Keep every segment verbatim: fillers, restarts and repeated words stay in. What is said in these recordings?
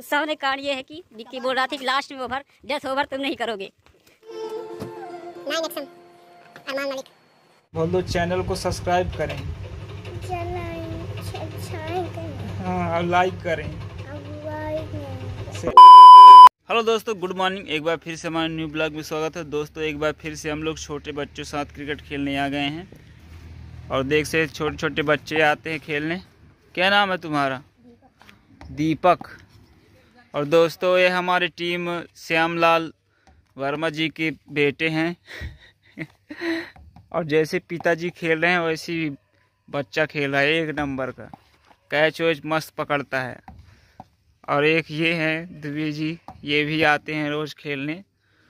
गुस्सा होने का कारण ये है कि विक्की बोल रहा था कि लास्ट में ओवर डेथ ओवर तुम नहीं करोगे। बोल दो चैनल को सब्सक्राइब करें, हाँ और लाइक करें। हेलो दोस्तों, गुड मॉर्निंग। एक बार फिर से हमारे न्यू ब्लॉग में स्वागत है। दोस्तों एक बार फिर से हम लोग छोटे बच्चों के साथ क्रिकेट खेलने आ गए हैं और देख से छोटे छोटे बच्चे आते हैं खेलने। क्या नाम है तुम्हारा? दीपक। और दोस्तों ये हमारी टीम श्यामलाल वर्मा जी के बेटे हैं और जैसे पिताजी खेल रहे हैं वैसे ही बच्चा खेल रहा है। एक नंबर का कैच वैच मस्त पकड़ता है। और एक ये हैं दुबे जी, ये भी आते हैं रोज़ खेलने।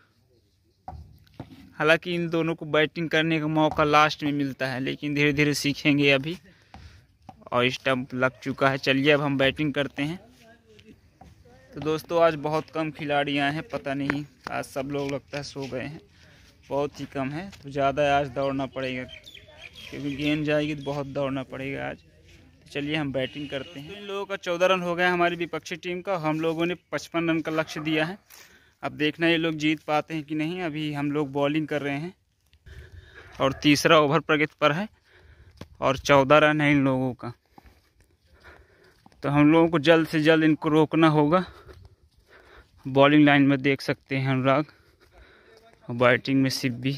हालांकि इन दोनों को बैटिंग करने का मौका लास्ट में मिलता है, लेकिन धीरे धीरे सीखेंगे अभी। और स्टंप लग चुका है। चलिए अब हम बैटिंग करते हैं। तो दोस्तों आज बहुत कम खिलाड़ी आए हैं, पता नहीं आज सब लोग लगता है सो गए हैं, बहुत ही कम है। तो ज़्यादा आज दौड़ना पड़ेगा क्योंकि गेंद जाएगी तो बहुत दौड़ना पड़ेगा आज। तो चलिए हम बैटिंग करते हैं। तो इन लोगों का चौदह रन हो गया हमारी विपक्षी टीम का। हम लोगों ने पचपन रन का लक्ष्य दिया है। अब देखना ये लोग जीत पाते हैं कि नहीं। अभी हम लोग बॉलिंग कर रहे हैं और तीसरा ओवर प्रगति पर है और चौदह रन है इन लोगों का। तो हम लोगों को जल्द से जल्द इनको रोकना होगा। बॉलिंग लाइन में देख सकते हैं अनुराग और बैटिंग में सिब्बी।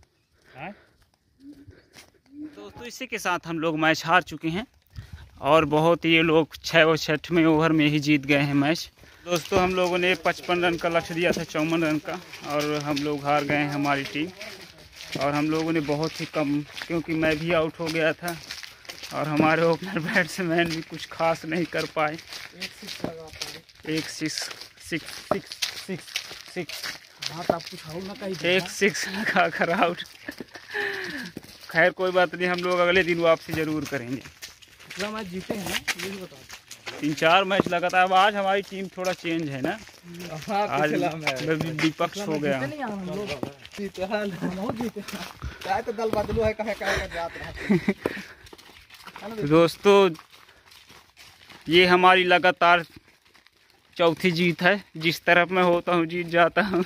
दोस्तों इसी के साथ हम लोग मैच हार चुके हैं और बहुत ही ये लोग छः और छठवें ओवर में ही जीत गए हैं मैच। दोस्तों हम लोगों ने पचपन रन का लक्ष्य दिया था, चौवन रन का, और हम लोग हार गए हैं हमारी टीम। और हम लोगों ने बहुत ही कम, क्योंकि मैं भी आउट हो गया था और हमारे ओपनर बैट्समैन भी कुछ खास नहीं कर पाए। एक सिक्स लगा पाए, एक six six six six six हाँ तो आप कुछ आउट ना कहीं, एक सिक्स लगा कर आउट। खैर कोई बात नहीं, हम लोग अगले दिन वापसी जरूर करेंगे। कितना मैच जीते हैं ये भी बताओ। तीन चार मैच लगातार। अब आज हमारी टीम थोड़ा चेंज है ना, आज विपक्ष हो गया। तो दोस्तों ये हमारी लगातार चौथी जीत है। जिस तरफ मैं होता हूँ जीत जाता हूँ।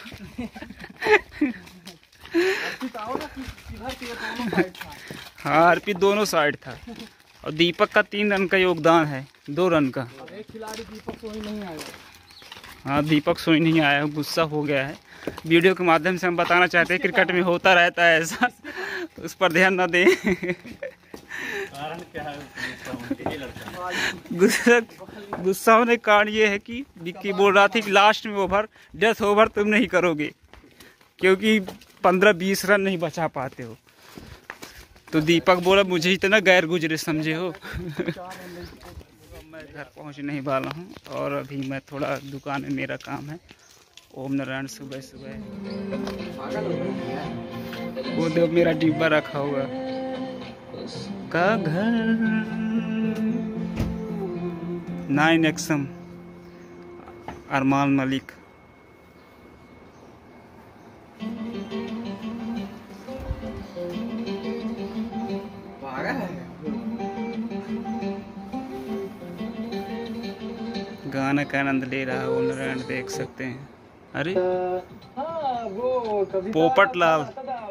हाँ अर्पित दोनों साइड था और दीपक का तीन रन का योगदान है, दो रन का। एक खिलाड़ी दीपक सोई नहीं आया। हाँ दीपक सोई नहीं आया, गुस्सा हो गया है। वीडियो के माध्यम से हम बताना चाहते हैं क्रिकेट में होता रहता है ऐसा, उस पर ध्यान न दें। कारण क्या है? गुस्सा गुस्सा होने का कारण ये है कि विक्की बोल रहा था कि लास्ट में ओवर डेथ ओवर तुम नहीं करोगे क्योंकि पंद्रह बीस रन नहीं बचा पाते हो। तो दीपक बोला मुझे इतना गैर गुजरे समझे हो। मैं घर पहुंचने नहीं वाला हूं और अभी मैं थोड़ा दुकान में मेरा काम है। ओम नारायण सुबह सुबह वो देव मेरा डिब्बा रखा हुआ का घर। नाइन एक्सम अरमान मलिक। गाना का आनंद ले रहा है वो नारायण, देख सकते हैं। अरे पोपट लाल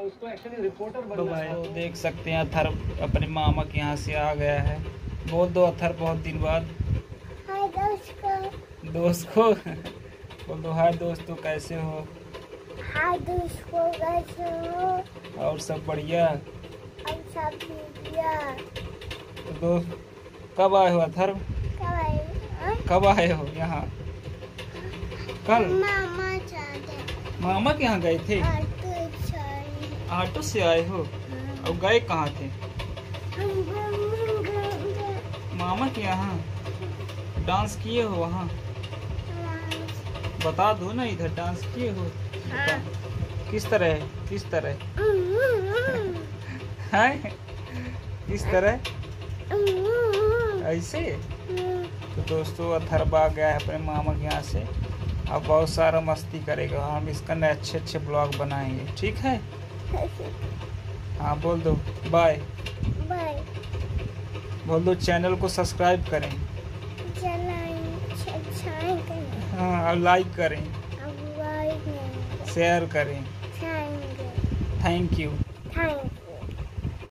तो देख सकते हैं। अथर अपने मामा के यहाँ से आ गया है। बोल दो अथर, बहुत दिन बाद। हाय दोस्त को दोस्त को बोल दो हाय दोस्तों, कैसे हो? हाय दोस्त को कैसे हो? और सब बढ़िया? और सब बढ़िया। तो दोस्त कब आए हो अथर? कब आए कब आए हो यहाँ? कल मामा मामा के यहाँ गए थे? ऑटो से आए हो? और गए कहाँ थे? मामा के यहाँ डांस किए हो वहाँ? बता दो ना, इधर डांस किए हो? किस तरह किस तरह है? किस तरह ऐसे? तो दोस्तों अथर्व आ गया है अपने मामा के यहाँ से। अब बहुत सारा मस्ती करेगा। हम इसका नए अच्छे अच्छे ब्लॉग बनाएंगे, ठीक है? हाँ बोल दो बाय बाय। बोल दो चैनल को सब्सक्राइब करें, चैनल सब्सक्राइब करें। हाँ, अब लाइक करें, अब लाइक नहीं शेयर करें। करेंगे। Thank you. थैंक